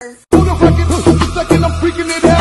On the record, second I'm freaking it out.